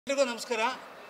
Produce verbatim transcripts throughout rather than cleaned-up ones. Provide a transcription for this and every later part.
ಎಲ್ರಿಗೂ ನಮಸ್ಕಾರ.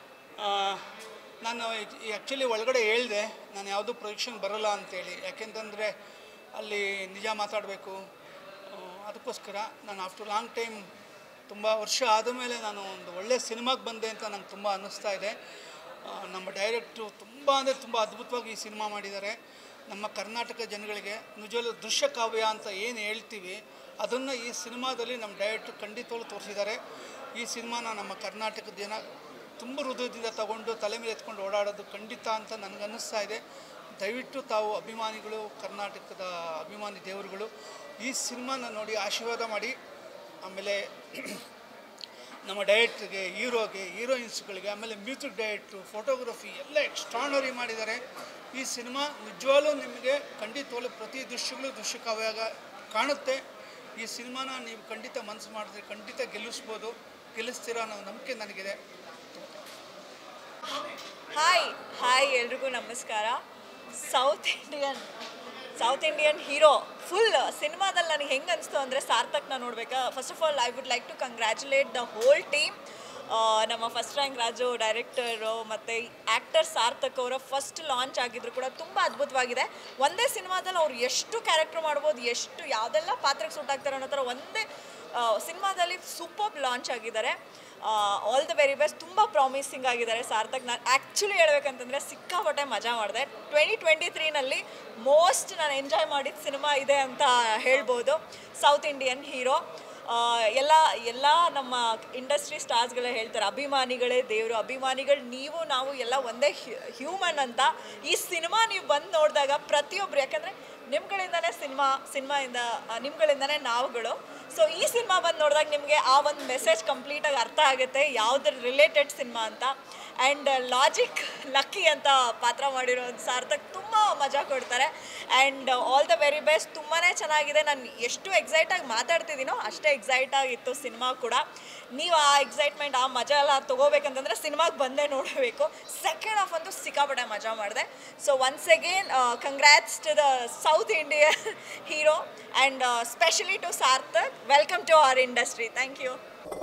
ನಾನು ಆ್ಯಕ್ಚುಲಿ ಒಳಗಡೆ ಹೇಳಿದೆ ನಾನು ಯಾವುದೂ ಪ್ರೊಜೆಕ್ಷನ್ ಬರೋಲ್ಲ ಅಂತೇಳಿ, ಯಾಕೆಂತಂದರೆ ಅಲ್ಲಿ ನಿಜ ಮಾತಾಡಬೇಕು. ಅದಕ್ಕೋಸ್ಕರ ನಾನು ಆಫ್ಟರ್ ಲಾಂಗ್ ಟೈಮ್ ತುಂಬ ವರ್ಷ ಆದಮೇಲೆ ನಾನು ಒಂದು ಒಳ್ಳೆಯ ಸಿನಿಮಾಗೆ ಬಂದೆ ಅಂತ ನಂಗೆ ತುಂಬ ಅನ್ನಿಸ್ತಾ ಇದೆ. ನಮ್ಮ ಡೈರೆಕ್ಟ್ರು ತುಂಬ ಅಂದರೆ ತುಂಬ ಅದ್ಭುತವಾಗಿ ಈ ಸಿನಿಮಾ ಮಾಡಿದ್ದಾರೆ. ನಮ್ಮ ಕರ್ನಾಟಕ ಜನಗಳಿಗೆ ನಿಜವಾಗ್ಲೂ ದೃಶ್ಯ ಕಾವ್ಯ ಅಂತ ಏನು ಹೇಳ್ತೀವಿ ಅದನ್ನು ಈ ಸಿನಿಮಾದಲ್ಲಿ ನಮ್ಮ ಡೈರೆಕ್ಟ್ರು ಖಂಡಿತವಾಗ್ಲೂ ತೋರಿಸಿದ್ದಾರೆ. ಈ ಸಿನಿಮಾನ ನಮ್ಮ ಕರ್ನಾಟಕದ ಜನ ತುಂಬ ಹೃದಯದಿಂದ ತಗೊಂಡು ತಲೆ ಮೇಲೆ ಎತ್ಕೊಂಡು ಓಡಾಡೋದು ಖಂಡಿತ ಅಂತ ನನಗನ್ನಿಸ್ತಾ ಇದೆ. ದಯವಿಟ್ಟು ತಾವು ಅಭಿಮಾನಿಗಳು, ಕರ್ನಾಟಕದ ಅಭಿಮಾನಿ ದೇವರುಗಳು ಈ ಸಿನಿಮಾನ ನೋಡಿ ಆಶೀರ್ವಾದ ಮಾಡಿ. ಆಮೇಲೆ ನಮ್ಮ ಡೈರೆಕ್ಟ್ರಿಗೆ, ಹೀರೋಗೆ, ಹೀರೋಯಿನ್ಸ್ಗಳಿಗೆ, ಆಮೇಲೆ ಮ್ಯೂಸಿಕ್ ಡೈರೆಕ್ಟ್ರು, ಫೋಟೋಗ್ರಫಿ ಎಲ್ಲ ಎಕ್ಸ್ಟ್ರಾನರಿ ಮಾಡಿದ್ದಾರೆ. ಈ ಸಿನಿಮಾ ನಿಜವಾಗ್ಲೂ ನಿಮಗೆ ಖಂಡಿತವಾಗ್ಲೂ ಪ್ರತಿ ದೃಶ್ಯಗಳು ದೃಶ್ಯ ಕಾವ್ಯ ಕಾಣುತ್ತೆ. ಈ ಸಿನಿಮಾನ ನೀವು ಖಂಡಿತ ಮನಸ್ಸು ಮಾಡಿದ್ರೆ ಖಂಡಿತ ಗೆಲ್ಲಿಸ್ಬೋದು, ಗೆಲ್ಲಿಸ್ತೀರಾ ಅನ್ನೋ ನಂಬಿಕೆ ನನಗಿದೆ. ಹಾಯ್ ಹಾಯ್ ಎಲ್ರಿಗೂ ನಮಸ್ಕಾರ. South Indian south Indian hero full ಸಿನಿಮಾದಲ್ಲಿ ನನಗೆ ಹೆಂಗೆ ಅನಿಸ್ತು ಅಂದರೆ ಸಾರ್ಥಕ್ನ ನೋಡ್ಬೇಕಾ. First of all I would like to congratulate the whole team. ನಮ್ಮ ಫಸ್ಟ್ ರ್ಯಾಂಕ್ ರಾಜು ಡೈರೆಕ್ಟರು ಮತ್ತು ಆ್ಯಕ್ಟರ್ ಸಾರ್ಥಕ್ ಅವರ ಫಸ್ಟ್ ಲಾಂಚ್ ಆಗಿದ್ರು ಕೂಡ ತುಂಬ ಅದ್ಭುತವಾಗಿದೆ. ಒಂದೇ ಸಿನಿಮಾದಲ್ಲಿ ಅವ್ರು ಎಷ್ಟು ಕ್ಯಾರೆಕ್ಟರ್ ಮಾಡ್ಬೋದು, ಎಷ್ಟು ಯಾವುದೆಲ್ಲ ಪಾತ್ರಕ್ಕೆ ಸೂಟ್ ಆಗ್ತಾರೆ ಅನ್ನೋ ಥರ ಒಂದೇ ಸಿನಿಮಾದಲ್ಲಿ ಸೂಪರ್ ಲಾಂಚ್ ಆಗಿದ್ದಾರೆ. All the very best. ತುಂಬ ಪ್ರಾಮಿಸಿಂಗ್ ಆಗಿದ್ದಾರೆ ಸಾರ್ಥಕ್. ನಾನು ಆ್ಯಕ್ಚುಲಿ ಹೇಳ್ಬೇಕಂತಂದರೆ ಸಿಕ್ಕಾಪಟ್ಟೆ ಮಜಾ ಮಾಡಿದೆ. ಟ್ವೆಂಟಿ ಟ್ವೆಂಟಿ ತ್ರೀನಲ್ಲಿ ಮೋಸ್ಟ್ ನಾನು ಎಂಜಾಯ್ ಮಾಡಿದ ಸಿನಿಮಾ ಇದೆ ಅಂತ ಹೇಳ್ಬೋದು. ಸೌತ್ ಇಂಡಿಯನ್ ಹೀರೋ ಎಲ್ಲ ಎಲ್ಲ ನಮ್ಮ ಇಂಡಸ್ಟ್ರಿ ಸ್ಟಾರ್ಸ್ಗಳೇ ಹೇಳ್ತಾರೆ ಅಭಿಮಾನಿಗಳೇ ದೇವರು, ಅಭಿಮಾನಿಗಳು ನೀವು ನಾವು ಎಲ್ಲ ಒಂದೇ ಹ್ಯೂಮನ್ ಅಂತ. ಈ ಸಿನಿಮಾ ನೀವು ಬಂದು ನೋಡಿದಾಗ ಪ್ರತಿಯೊಬ್ಬರು, ಯಾಕಂದರೆ ನಿಮ್ಗಳಿಂದನೇ ಸಿನಿಮಾ ಸಿನಿಮಾಯಿಂದ ನಿಮ್ಗಳಿಂದನೇ ನಾವುಗಳು. ಸೊ ಈ ಸಿನಿಮಾ ಬಂದು ನೋಡಿದಾಗ ನಿಮಗೆ ಆ ಒಂದು ಮೆಸೇಜ್ ಕಂಪ್ಲೀಟಾಗಿ ಅರ್ಥ ಆಗುತ್ತೆ ಯಾವುದ್ರ ರಿಲೇಟೆಡ್ ಸಿನಿಮಾ ಅಂತ. ಆ್ಯಂಡ್ ಲಾಜಿಕ್ ಲಕ್ಕಿ ಅಂತ ಪಾತ್ರ ಮಾಡಿರೋ ಒಂದು ಸಾರ್ಥಕ್ ತುಂಬ ಮಜಾ ಕೊಡ್ತಾರೆ. And all the very best. ತುಂಬಾ ಚೆನ್ನಾಗಿದೆ. ನಾನು ಎಷ್ಟು ಎಕ್ಸೈಟಾಗಿ ಮಾತಾಡ್ತಿದ್ದೀನೋ ಅಷ್ಟೇ ಎಕ್ಸೈಟ್ ಆಗಿತ್ತು ಸಿನಿಮಾ ಕೂಡ. ನೀವು ಆ ಎಕ್ಸೈಟ್ಮೆಂಟ್, ಆ ಮಜಾ ಎಲ್ಲ ತೊಗೋಬೇಕಂತಂದರೆ ಸಿನಿಮಾಗೆ ಬಂದೇ ನೋಡಬೇಕು. ಸೆಕೆಂಡ್ ಹಾಫ್ ಅಂತೂ ಸಿಕ್ಕಾಪಟ್ಟೆ ಮಜಾ ಮಾಡಿದೆ. So once again congrats to the south Indian hero and specially to Sarthak. Welcome to our industry. Thank you.